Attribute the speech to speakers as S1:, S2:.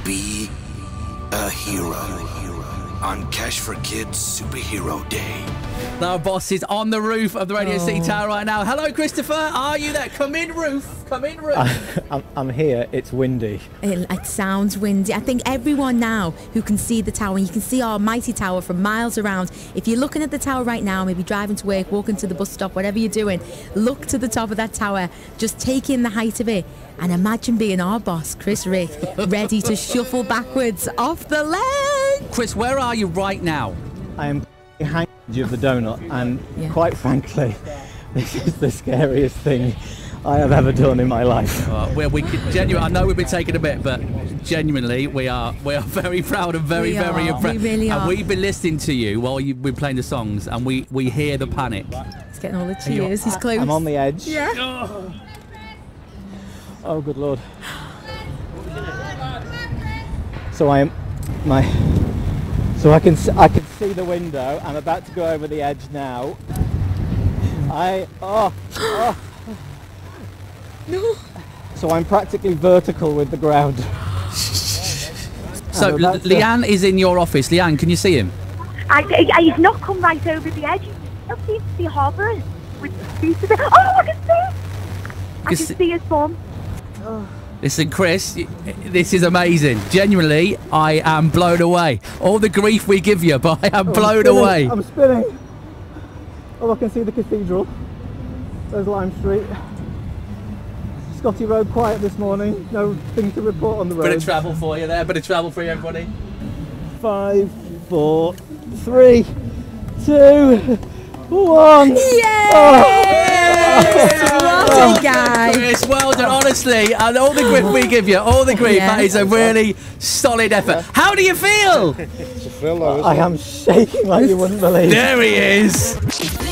S1: be a hero on Cash for Kids Superhero Day.
S2: Our boss is on the roof of the Radio City Tower right now. Hello, Christopher. Are you there? Come in, roof. Come in, roof.
S3: I'm here. It's windy.
S4: It sounds windy. I think everyone now who can see the tower, and you can see our mighty tower from miles around. If you're looking at the tower right now, maybe driving to work, walking to the bus stop, whatever you're doing, look to the top of that tower. Just take in the height of it. And imagine being our boss, Chris Rick, ready to shuffle backwards off the ledge.
S2: Chris, where are you right now?
S3: I am behind the edge of the donut, and quite frankly, this is the scariest thing I have ever done in my life.
S2: Well, we could genuinely, I know we've been taking a bit, but genuinely, we are very proud and very impressed.
S4: We really are.
S2: And we've been listening to you while you've been playing the songs, and we hear the panic.
S4: He's getting all the cheers. He's close.
S3: I'm on the edge.
S4: Yeah.
S3: Oh, good Lord. So I can see the window. I'm about to go over the edge now.
S4: No.
S3: So I'm practically vertical with the ground.
S2: So Leanne is in your office. Leanne, can you see him?
S5: He's not come right over the edge. He just seems to be hovering with the feet of it. Oh, I can see! I can see his bum.
S2: Listen, Chris, this is amazing. Genuinely, I am blown away. All the grief we give you, but I am blown away.
S3: I'm spinning. Oh, I can see the cathedral. There's Lime Street. Scotty Road quiet this morning. No thing to report on the road.
S2: Bit of travel for you there. Bit of travel for you, everybody.
S3: 5, 4, 3, 2, 1.
S4: What a guy.
S2: Chris, well done, honestly. And all the grief we give you, all the grief, that is a really solid effort. How do you feel?
S3: I am shaking like you wouldn't believe.
S2: There he is.